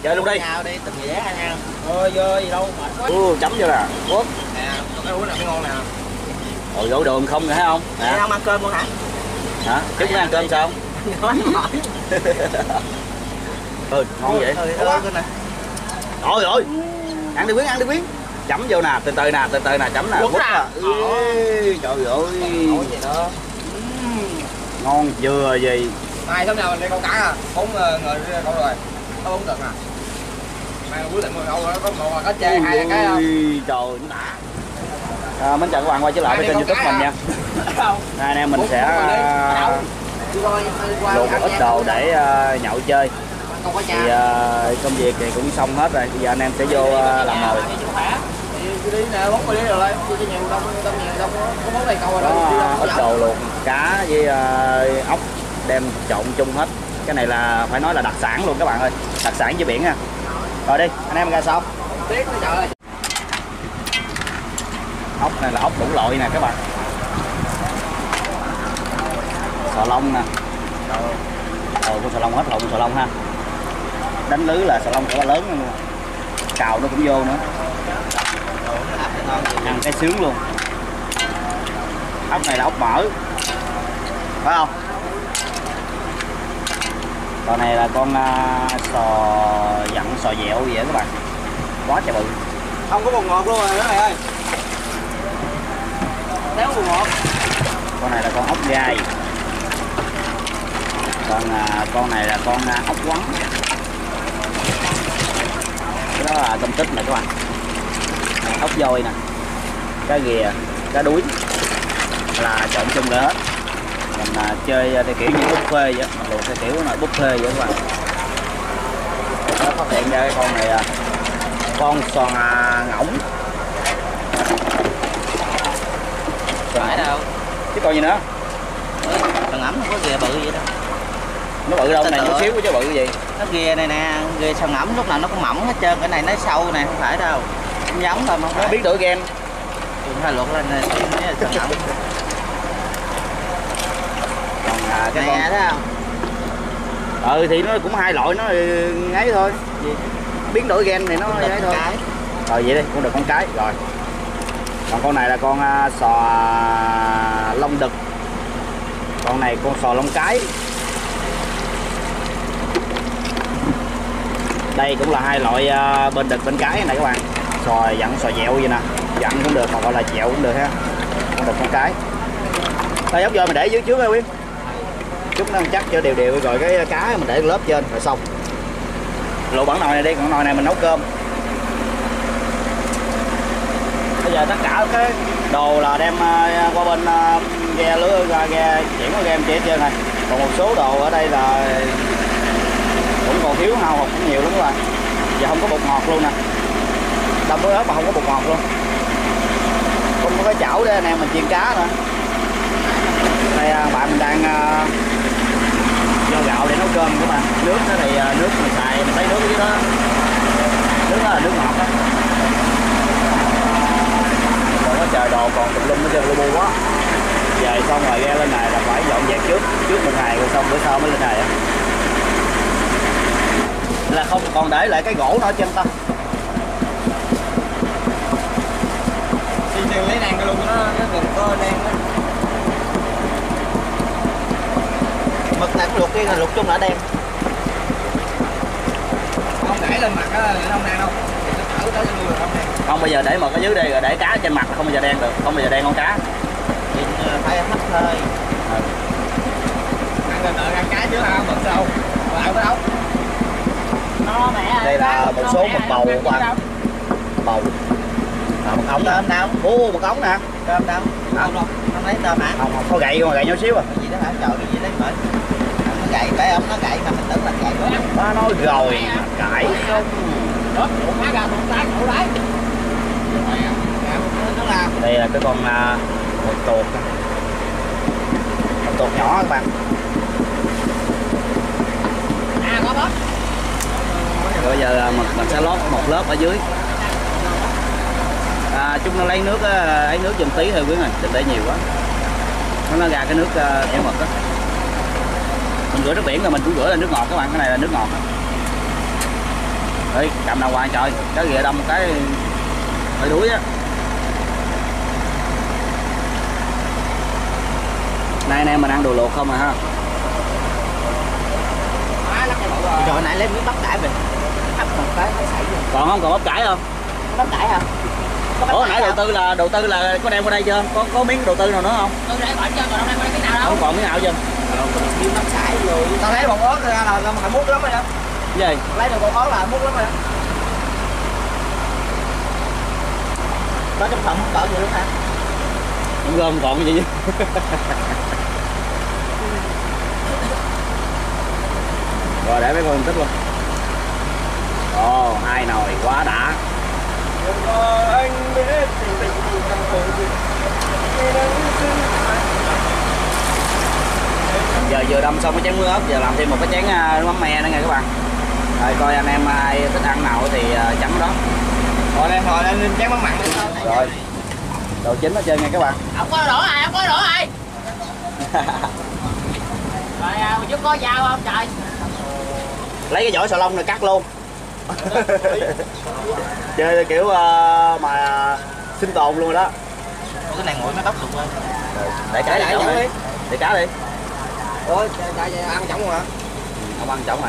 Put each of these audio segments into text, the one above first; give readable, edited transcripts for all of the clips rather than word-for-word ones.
Chơi luôn đi. Nhau đi, từng dẻ nha. Ôi vô gì đâu, mệt quá. Chấm vô nè, quất. Nè, cái uống nào mới ngon nè. Ôi đổ đường không thấy không? Nè, không ăn cơm luôn hả? Hả? Chứ muốn ăn cơm sao? Nói mỏi. Ngon vậy. Trời ơi. Ăn đi Quyến, ăn đi Quyến. Chấm vô nè, từ từ nè, chấm nè. Quất à. Trời ơi. Gì nữa. Ngon chưa gì. Mai hôm nào mình đi câu cá à? 4 người đi câu rồi. Có 4 tuần à. Mai quyết định câu có một có chê 2 cái không? Trời nó đã. Mến chào các bạn quay trở lại với kênh YouTube mình nha. Nay anh em mình sẽ luộc một ít đồ để nhậu chơi. Thì công việc thì cũng xong hết rồi. Bây giờ anh em sẽ vô làm nồi. Có ít đồ luộc cá với ốc đem trộn chung hết. Cái này là phải nói là đặc sản luôn các bạn ơi, đặc sản dưới biển nha. Rồi đi anh em ra xong. Ốc này là ốc đủ loại nè các bạn. Sò lông nè. Con sò lông hết lộn sò lông ha. Đánh lưới là sò lông cũng lớn luôn. Cào nó cũng vô nữa. Ăn cái sướng luôn. Ốc này là ốc mỡ, phải không? Con này là con sò dặn sò dẹo vậy đó các bạn, quá trời bự. Không có bột ngọt luôn rồi các bạn ơi. Đéo bột ngọt. Con này là con ốc gai. Còn con này là con ốc quắn. Cái đó là tôm tích này các bạn. Ốc dôi nè, cá ghìa, cá đuối là trộn chung lại hết. Mình chơi theo kiểu như buffet vậy, mình luộc theo kiểu là buffet vậy các bạn. Đó, phát hiện ra cái con này con sò ngỗng. Phải đâu. Chứ còn gì nữa? Sò ngỗng không có ghìa bự vậy đâu. Nó bự đâu, cái này nhỏ xíu chứ bự cái gì? Nó ghìa này nè, ghìa sò ngỗng lúc nào nó cũng mỏng hết trơn, cái này nó sâu nè, không phải đâu. Không giống thôi mà không phải. Biến đổi gen. Đừng phải luộc lên này, sò ngỗng. Còn cái này con... thấy không? thì nó cũng hai loại, nó ấy thôi. Gì? Biến đổi gen thì nó ấy thôi. Cái. Rồi vậy đi, con được con cái rồi. Còn con này là con sò lông đực. Con này con sò lông cái. Đây cũng là hai loại bên đực bên cái này các bạn. Sò dặn sò dẹo vậy nè. Dặn cũng được, hoặc gọi là dẹo cũng được ha. Con đực con cái. Đây ốc dôi mình để dưới trước nha Quyến. Chút nó chắc cho đều đều rồi cái cá mình để lớp trên rồi xong. Luộc bản nồi này đi, còn nồi này mình nấu cơm. Bây giờ tất cả cái đồ là đem qua bên ghe lưới ghe chuyển qua ghe em chị trên này. Còn một số đồ ở đây là cũng còn thiếu hao hụt cũng nhiều lắm các bạn. Giờ không có bột ngọt luôn nè. Đâm với ớt mà không có bột ngọt luôn. Không có cái chảo để anh em mình chiên cá nữa. Đây bạn mình đang do gạo để nấu cơm các bạn. Nước đó thì nước mình xài, mình lấy nước dưới đó. Nước đó là nước ngọt đó. Còn có trời đồ còn tùm lum ở trên lu bu quá. Về xong rồi ghe lên này là phải dọn dẹp trước một ngày rồi xong bữa sau mới lên này á. Là không còn để lại cái gỗ nữa trên ta. Thì đừng lấy đèn luôn, nó đừng có đen đó. Mực này luộc đi là luộc chung là đen. Không để lên mặt á không đen đâu. Ở tới luôn là không đen. Không bây giờ để mực ở dưới đây rồi để cá trên mặt không bao giờ đen được, không bao giờ đen con cá. Thì phải hấp thôi. Ăn đợi ăn cá trước hả? Mực đâu? Rồi ăn với ốc. Đây là một số mực bầu của bạn. Bầu. Mực ống đó. Tôm đâu? Ủa mực ống nè. Tôm đâu? Không lấy tôm hả? Không, có gậy không, gậy nhỏ xíu à. Cái gì đó hả? Trời cái gì đấy bởi. Nó gậy, phải không? Nó gậy mà mình tưởng là gậy đó. Nó nói rồi, cãi không. Đây là cái con mực tuột. Mực tuột nhỏ các bạn. Có bớt. Bây giờ mình sẽ lót một lớp ở dưới. Chúng nó lấy nước ấy nước giùm tí thôi Quyến ơi, đừng để nhiều quá. Nó ra cái nước theo mực đó. Mình rửa nước biển rồi mình cũng rửa là nước ngọt các bạn, cái này là nước ngọt. Đấy, cầm đàng hoàng trời, cái ghệ đâm một cái hơi đuối á. Nay anh em mình ăn đồ luộc không à ha. Rồi hồi nãy lấy miếng bắp cải về hấp một cái nó xảy luôn. Còn không, còn bắp cải không? Bắp cải hả? Ủa nãy đầu tư là có đem qua đây chưa? Có miếng đầu tư nào nữa không? Tôi để bỏ chưa, còn đâu đây cái nào đâu. Không còn miếng nào chưa? Miếng bắp cải rồi. Tao lấy bột ớt ra là mày mút lắm rồi đó. Cái gì? Lấy được bột ớt là mút lắm rồi đó. Có trong phòng cỡ gì luôn hả? Không gom còn cái gì chứ. Rồi để mấy con tích luôn. Ồ, 2 nồi quá đã. Giờ vừa đâm xong cái chén muối ớt, giờ làm thêm một cái chén nước mắm me nữa nha các bạn. Rồi coi anh em ai thích ăn nào thì chấm đó. Rồi lên chén mắm mặn đi. Rồi. Đồ chín hết trơn nha các bạn. Không có đổ ai, không có đổ ai. Rồi chứ có dao không trời? Lấy cái vỏ xà lông này cắt luôn. Chơi kiểu mà sinh tồn luôn rồi đó. Cái này nguội nó tóc được lên. Để cá đi. Để cá đi. Ủa, ăn chổng luôn hả? Không ăn chổng này.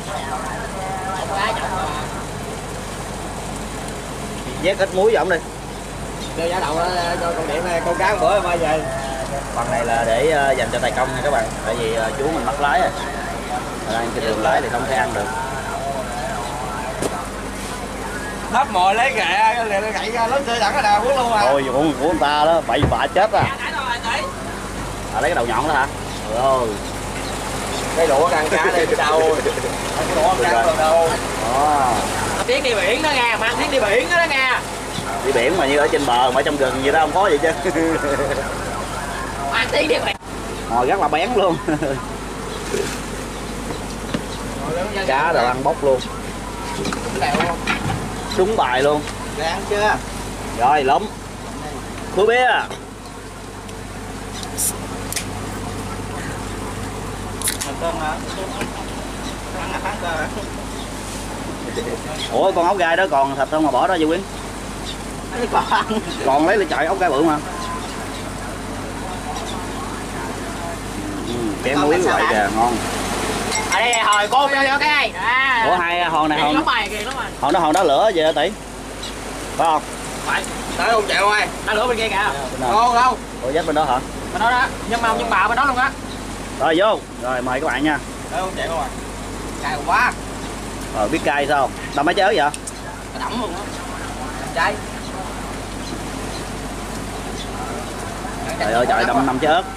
Vét ít muối vào ổng đi. Đưa giá đậu cho con Điện này, con cá một bữa mai về. Phần này là để dành cho tài công nha các bạn. Tại vì chú mình mất lái rồi. Đang trên đường lái thì không thể ăn được. Hấp mồi lấy gậy ra lớn chơi đẳng ở đâu cuốn luôn à. Thôi của người ta đó, bậy bạ chết à. Lấy cái đầu nhọn đó hả? Rồi. Cái đũa ăn cá đây đâu. Cái đũa ăn cá đâu đâu. Đó. Tiếng đi biển đó nghe, mang tiếng đi biển đó nghe. Đi biển mà như ở trên bờ mà trong rừng gì đó không có gì chứ. Mang tiếng đi biển. Ngồi rất là bén luôn. Cá rồi ăn bốc luôn. Trúng bài luôn. Rồi ăn chưa? Rồi lắm. Khứa bia. Cơm hả? Ăn cơm hả? Ủa con ốc gai đó còn thịt không mà bỏ đó Duy Quyến? Còn lấy lại trời ốc gai bự mà. Chén muối vậy kìa, ngon. Ở đây hồi cô cho cái này. Ủa hai hòn này hòn. Hòn đó lửa gì hả tỷ? Phải không? Phải. Tới không chạy ngoài. Nó lửa bên kia kìa. Đâu đâu. Ủa dắt bên đó hả? Bên đó đó, nhưng bà bên đó luôn á. Rồi vô. Rồi mời các bạn nha. Tới không chạy ngoài. Cay quá. Rồi biết cay sao? Đâm mấy chớ vậy? Đậm luôn á. Cay. Trời ơi trời, đâm 5 trái ớt.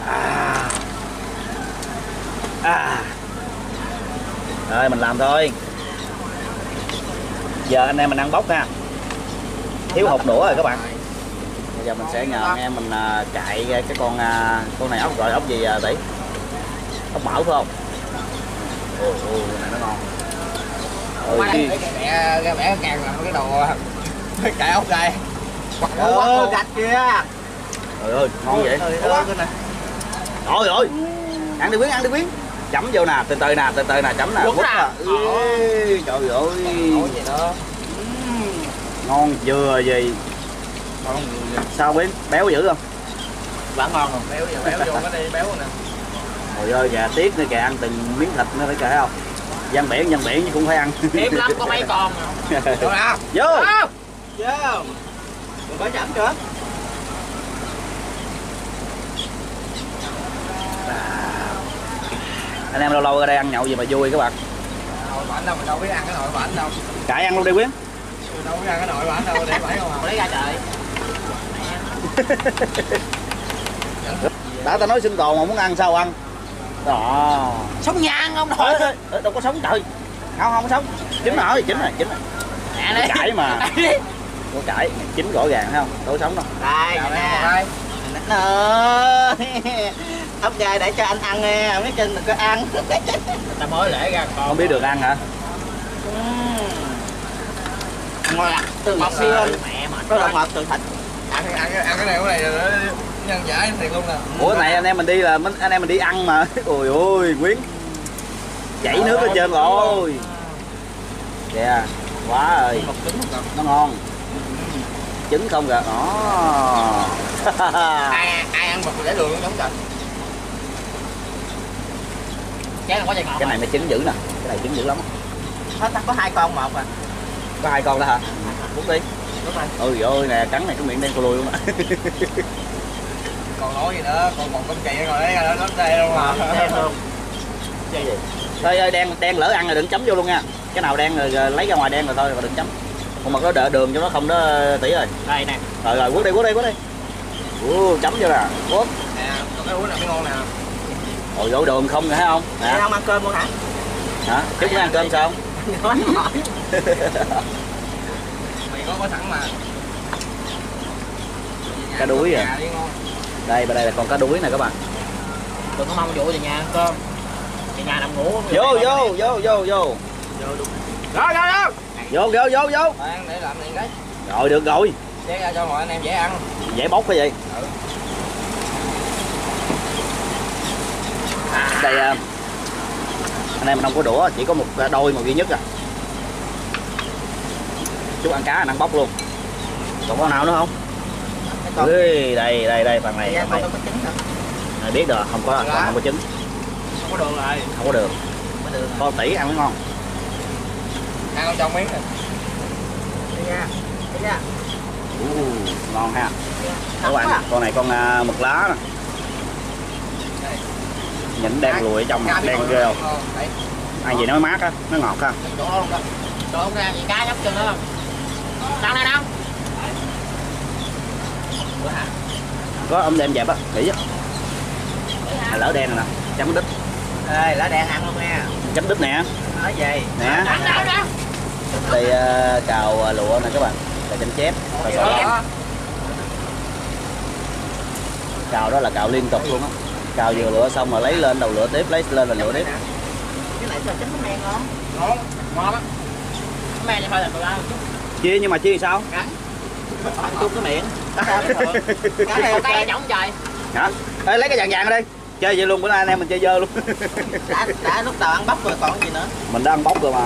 Rồi mình làm thôi. Giờ anh em mình ăn bốc ha. Thiếu hột đũa rồi các bạn. Bây giờ mình sẽ nhờ anh em mình cạy cái con này ốc gọi ốc gì tỷ? Ốc mỡ phải không? Ồ, cái này nó ngon. Cái mẹ càng làm cái đồ cải ốc gai. Gạch kia. Trời ơi, ngon vậy. Trời ơi. Ăn đi Quyến. Chấm vô nè, từ từ nè, chấm nè. Quất nè. Trời ơi. Ngon vừa gì. Sao Quyến, béo dữ không? Vẫn ngon rồi, béo vô cái đi béo nè. Trời ơi, gà tiết nữa kìa, ăn từng miếng thịt nữa phải kể không? Dân biển cũng phải ăn. Đếm lắm có mấy con. Vô nào. Vô. Vô. Mình phải chấm chưa? Anh em lâu lâu ra đây ăn nhậu gì mà vui các bạn. Nồi bánh đâu, mình đâu biết ăn cái nồi bánh đâu. Cải ăn luôn đi Quyến. Mình đâu biết ăn cái nồi bánh đâu, để phải không à? Lấy ra trời. Đã tao nói sinh tồn mà muốn ăn sao ăn. Đó. Sống nhang không thôi. Đâu có sống trời. Không sống. Chín rồi. Cải mà. Có cải, chín rõ ràng thấy không? Đâu có sống đâu. Đây nè. Ơi. Ốc gai để cho anh ăn nghe, mấy chân đừng có ăn. Ta mới lễ ra con. Không biết được ăn hả? Ngon lắm. Từ xương. Mẹ mệt. Có động vật từ thịt. Ăn cái này nhân giải thiệt luôn nè. Ủa này anh em mình đi là anh em mình đi ăn mà. Ôi ôi Quyến. Chảy nước ở trên rồi. Dạ. Quá ơi. Một trứng một cặp. Nó ngon. Trứng không kìa. Đó. Ai ăn mực để đường luôn giống trời. Cái này có dây ngọt. Cái này mới trứng dữ nè. Cái này trứng dữ lắm. Hết có 2 con một à. Có 2 con đó hả? Bút đi. Đúng rồi. Ôi ơi nè, cắn này cái miệng đen cô lùi luôn á. Còn nói gì nữa, còn con chì rồi đấy, nó đen luôn mà. Đen luôn. Cái gì? Ơi đen lỡ ăn rồi đừng chấm vô luôn nha. Cái nào đen rồi lấy ra ngoài đen rồi thôi rồi đừng chấm. Con mực nó đỡ đường cho nó không đó tỉ ơi. Đây nè. Rồi quất đi. Chấm vô nè. Quất. Nè, còn cái uống này mới ngon nè. Ôi dỗ đường không nè thấy không? Nè. Không ăn cơm luôn hả? Hả? Chứ muốn ăn cơm sao không? Mày có sẵn mà. Cá đuối à. Đây bên đây là con cá đuối nè các bạn. Đừng có mong vụ về nhà ăn cơm. Về nhà nằm ngủ. Vô. Vô. Vô. Bạn để làm gì cái. Rồi được rồi. Chế ra cho mọi anh em dễ ăn. Dễ bóc cái gì? Đây anh em mình không có đũa, chỉ có một đôi duy nhất à. Chú ăn cá ăn bóc luôn. Còn con nào nữa không? Ê, đây phần này. Con đâu có trứng hả? Này biết rồi, không có trứng. Không có đường rồi. Không có đường. Con tỉ ăn mới ngon. Ăn con trong miếng rồi. Đây nha. Ngon ha. Các bạn, con này con mực lá nè. Nhìn đen lùi ở trong, đen ghê không? Ăn gì nó mát á, nó ngọt ha. Chỗ không ra gì cá nhóc chân đó không? Đâu. Có ông đem dẹp á, kỹ á. Lỡ đen nè, chấm đít. Ê, lá đen ăn luôn nha. Chấm đít nè. Nói gì? Nè. Đây cào lụa nè các bạn. Cào chanh chép. Cào đó là cào liên tục luôn á. Cào vừa lựa xong rồi lấy lên đầu lửa tiếp, lấy lên là lửa tiếp. Cái này sao chấm có men ngon? Ngon á. Men vậy thôi là tôi ăn. Chia nhưng mà chia sao? Ăn chung cái miệng. Cái này cái giống trời. Hả? Ê, lấy cái vàng ra đi. Chơi vậy luôn, bữa nay anh em mình chơi dơ luôn. đã lúc đầu ăn bóc rồi còn gì nữa. Mình đã ăn bóc rồi mà.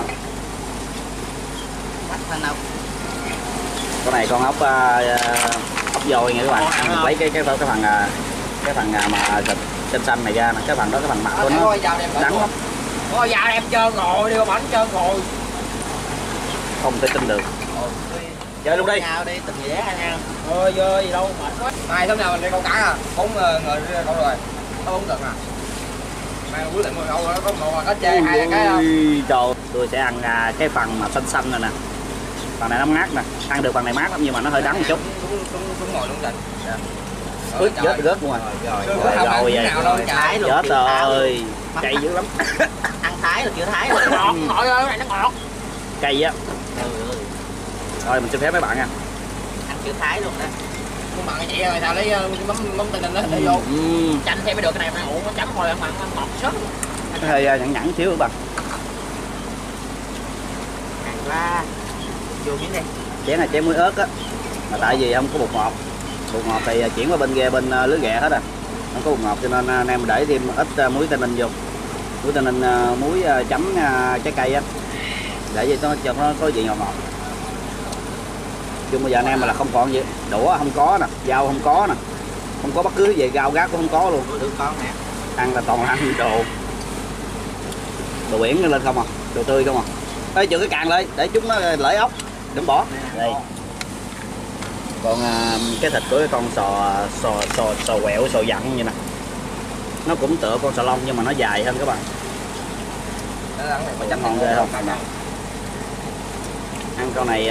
Bắt thành nào. Con này con ốc dồi nha các bạn. Mình lấy cái phần mà xanh xanh này ra nè, cái phần đó cái phần mặt của nó đắng lắm. Ôi dạ em trơn rồi, đi qua bánh trơn rồi. Không thể tin được. Chơi luôn đi. Nhau đi, tình nghĩa anh em. Ơi gì đâu mệt quá. Này hôm nào mình đi câu cá à? 4 người câu rồi. Có 4 tuần à. Mai quyết định 10 câu rồi, có một có chê 2 cái không? Trời, tôi sẽ ăn cái phần mà xanh xanh này nè. Phần này nó mát nè, ăn được phần này mát lắm nhưng mà nó hơi đắng một chút. Đúng ngồi luôn Trịnh. Ướt rớt luôn rồi. Rồi chết rồi. Cay dữ lắm. Ăn thái rồi chưa thái rồi. Ngọt, ngọt ơi, cái này nó ngọt. Cay á. Rồi mình xin phép mấy bạn nha. Ăn chữ thái luôn đó. Con bạn chị rồi sao lấy mắm tình hình đó để vô. Chanh thêm mới được, cái này mà ủ nó chấm thôi ăn ngọt sớm. Hơi nhẵn xíu các bạn. Hàng la. Vô miếng đi. Chén này chén muối ớt á. Mà tại vì không có bột ngọt. Bột ngọt thì chuyển qua bên lưới ghẹ hết à. Không có bột ngọt cho nên anh em để thêm ít muối tây ninh vô. Muối tây ninh muối chấm trái cây á. Để cho nó có vị ngọt ngọt. Chung bây giờ anh em mà là không còn gì, đũa không có nè, dao không có nè, không có bất cứ gì, gao gác cũng không có luôn. Được con nè. Ăn là toàn là ăn đồ biển lên không à, đồ tươi không à. Ê, chừa cái càng lên để chúng nó lỡ ốc, đừng bỏ. Đây. Còn cái thịt của cái con sò quẹo, sò dặn như nè, nó cũng tựa con sò lông nhưng mà nó dài hơn các bạn. Ngon ghê không? Ăn con này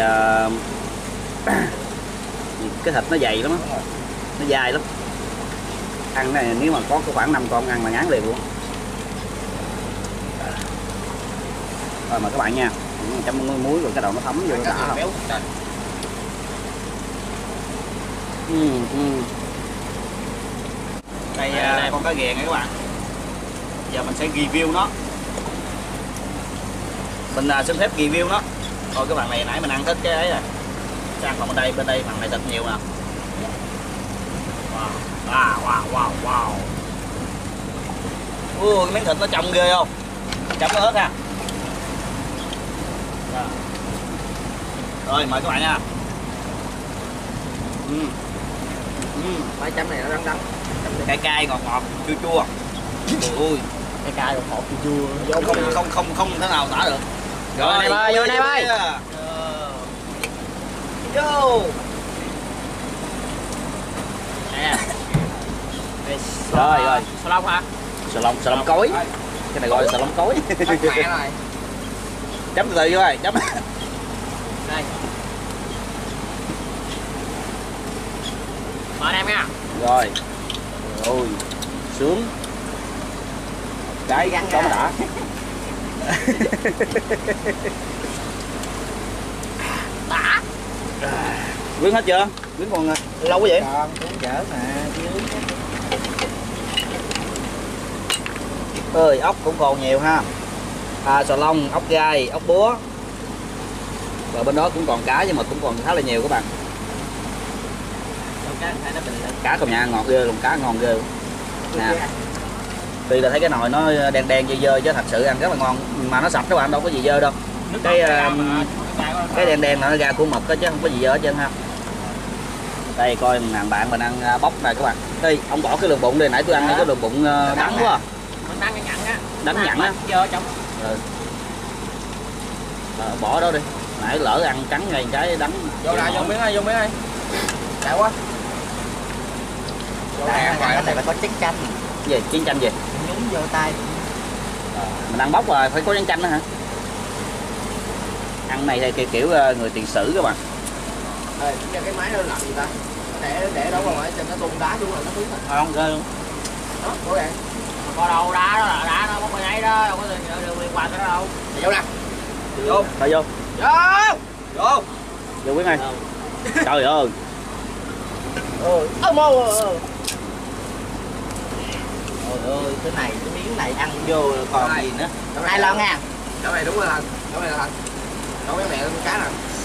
cái thịt nó dày lắm á, nó dài lắm. Ăn này nếu mà có khoảng 5 con ăn là ngán liền luôn. Rồi mời các bạn nha. Chấm muối rồi cái đầu nó thấm vô đã không? Đây con cá ghẹ nha các bạn. Giờ mình sẽ review nó. Mình xin phép review nó. Thôi cái bạn này nãy mình ăn hết cái ấy rồi. Sang còn bên đây phần này thịt nhiều nè. Wow. Cái miếng thịt nó trong ghê không? Chấm ớt ha. Rồi mời các bạn nha. Mấy chấm này nó đắng đắng. Cay cay ngọt ngọt chua chua. Ui, Cái cay ngọt ngọt chua chua. không thế nào tả được. Rồi này bơi, vô này bơi. Vô. Nè. Rồi rồi. Xà lông hả? Xà lông cối. Cái này gọi là xà lông cối. Mẹ rồi. Chấm từ từ vô rồi, chấm. Đây. Mời em nha. Rồi. Ôi, sướng. Cái Gắn cho nó ra. đã. Đã. Quyến hết chưa? Quyến còn lâu quá vậy? Còn cũng chở mà chứ. Ơi, ốc cũng còn nhiều ha. Xà lông, ốc gai, ốc búa. Và bên đó cũng còn cá nhưng mà cũng còn khá là nhiều các bạn. Cá không nhà ngọt ghê luôn, cá ngon ghê. Nè. Tuy là thấy cái nồi nó đen đen dơ dơ chứ thật sự ăn rất là ngon, mà nó sạch các bạn, đâu có gì dơ đâu. Cái đen đen là nó ra của mực đó, chứ không có gì dơ hết trơn ha. Đây coi thằng bạn mình ăn bóc này các bạn. Đây ông bỏ cái lườn bụng đây, nãy tôi ăn cái lườn bụng đắng quá. Mình đang cái nhặn á. Đắng nhặn á. Dơ trong. Bỏ đó đi. Nãy lỡ ăn cắn ngay cái đắng. Vô lại vô miếng ơi, vô miếng ơi. Chạy quá. Cái này phải có trứng chanh. Gì? Chiến tranh gì? Nhúng vô tay. Mình ăn bóc rồi phải có chiến tranh đó hả? Ăn này thì kiểu người tiền sử các bạn. Cái máy nó làm gì ta? Để đâu rồi cho nó tung đá xuống rồi nó biến thành. Không ghê luôn. Đó, cố gắng. Có đâu đá đó là đá nó bóc bên ấy đó, đâu có đường liên quan tới đó đâu. Vô nè. Vô. Thôi vô. Vô. Vô. Vô Quyến ơi. Trời ơi. Trời ơi, cái này, cái miếng này ăn vô còn gì nữa. Hai lon nha. Cái này đúng rồi Thành. Cái này là Thành. Nấu cái mẹ con cá nè.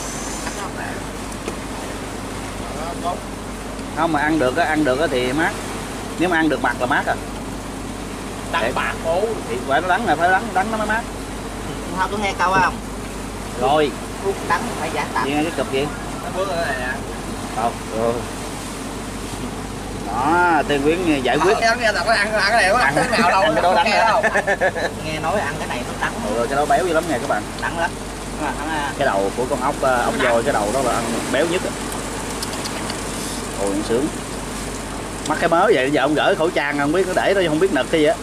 Tốt. Không mà ăn được á thì mát. Nếu mà ăn được mặt là mát à. Đắng bạc bố. Thì phải nó đắng là phải đắng nó mới mát. Không có nghe câu không? Rồi. Thuốc đắng phải giả tạm. Nghe cái cục gì? Nó bước ở đây nè. Đâu. Đó, Tiên Quyến giải quyết. Ăn cái này có đắng nào đâu. Ăn cái đó đắng đâu. Nghe nói ăn cái này nó đắng. Rồi cái đó béo dữ lắm nha các bạn. Đắng lắm. Cái đầu của con ốc voi, cái đầu đó là ăn béo nhất. Ôi sướng. Mắc cái mớ vậy giờ ông gỡ khẩu trang không biết nó để đó không biết nực cái gì á.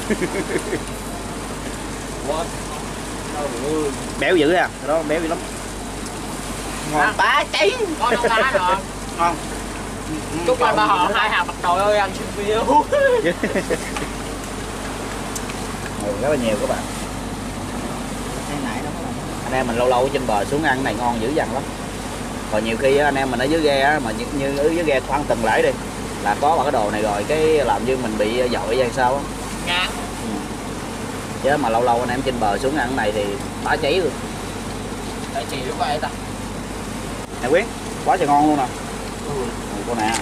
Béo dữ ha, cái đó béo dữ lắm. Ngon bá cháy. Có nấu đá rồi. Ngon. Chúc anh ba họ hai hàng mặt trời ơi ăn xin video. Ngồi rất là nhiều các bạn. Anh em mình lâu lâu trên bờ xuống ăn này ngon dữ dằn lắm. Còn nhiều khi anh em mình ở dưới ghe á, mà như ở dưới ghe khoan từng lại đi là có bằng cái đồ này rồi cái làm như mình bị dội hay sao á. Nha. Chứ mà lâu lâu anh em trên bờ xuống ăn cái này thì bá cháy luôn. Tại chị lúc vậy ta. Nè Quyến, quá trời ngon luôn nè. Cô nè.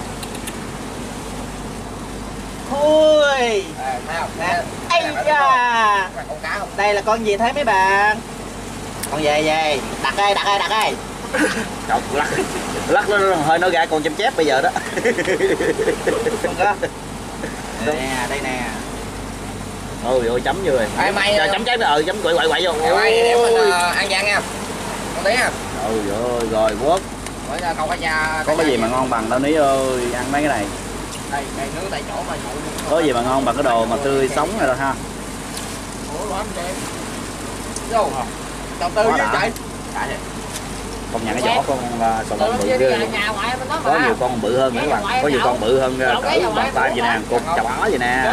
Ui. Thấy không? Ây da. Con cá không? Đây là con gì thế mấy bạn? Con về. Đặt ơi. Trời, lắc nó hơi nó ra con chém chép bây giờ đó. Không có. Nè, đây nè. Ôi chấm vô rồi. Mày chấm trái chấm quậy vô. Mày để mình ăn gian nha. Con tí nha. Rồi quất. Câu cá da. Có cái gì mà ngon bằng đâu Ní ơi, ăn mấy cái này. Đây nướng tại chỗ mà nhậu. Có gì mà ngon bằng cái đồ mà tươi sống này đâu ha. Ủa lắm chị. Vô. Đầu tư chứ chạy. Công nhận cái vỏ con sò lông bự ghê. Có nhiều con bự hơn nữa các bạn, có nhiều con bự hơn cỡ bàn tay vậy nè, cục chà bá vậy nè.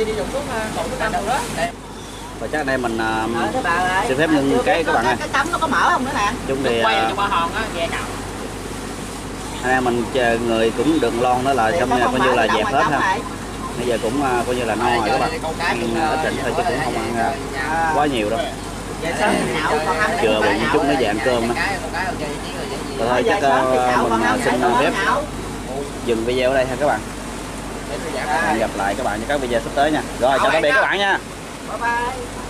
Và chắc anh em mình xin phép ngưng cái các bạn ơi. Cái tấm nó có mở không nữa nè. Chung thì anh em mình người cũng đừng lon đó là xong coi như là dẹp hết ha. Bây giờ cũng coi như là no rồi các bạn. Ăn ít thịt thôi chứ cũng không ăn quá nhiều đâu. Chừa bụng chút nữa về ăn cơm nữa. Thôi chắc mình xin phép dừng video ở đây ha các bạn. Hẹn gặp lại các bạn trong các video sắp tới nha. Rồi chào tạm biệt các bạn nha. Bye bye.